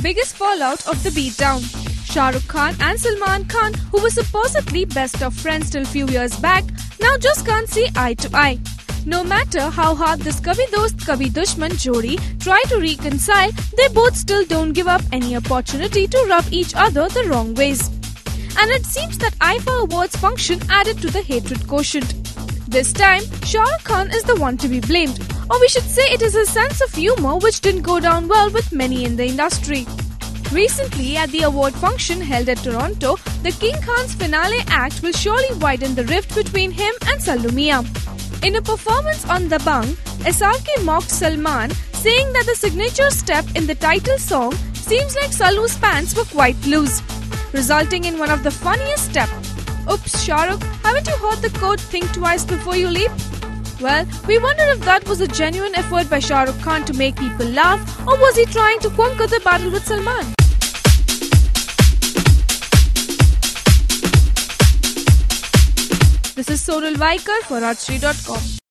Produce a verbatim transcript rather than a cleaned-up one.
biggest fallout of the beatdown. Shah Rukh Khan and Salman Khan, who were supposedly best of friends till few years back, now just can't see eye to eye. No matter how hard this Kabhi Dost Kabhi Dushman jodi try to reconcile, they both still don't give up any opportunity to rub each other the wrong ways. And it seems that I F A Awards function added to the hatred quotient. This time, Shah Rukh Khan is the one to be blamed, or we should say it is his sense of humour which didn't go down well with many in the industry. Recently, at the award function held at Toronto, the King Khan's finale act will surely widen the rift between him and Sallu Mian. In a performance on Dabangg, S R K mocked Salman, saying that the signature step in the title song seems like Sallu's pants were quite loose, resulting in one of the funniest steps. Oops, Shah Rukh, haven't you heard the quote, think twice before you leap? Well, we wondered if that was a genuine effort by Shah Rukh Khan to make people laugh, or was he trying to conquer the battle with Salman? This is Sonal Vaikar for Rajshri dot com.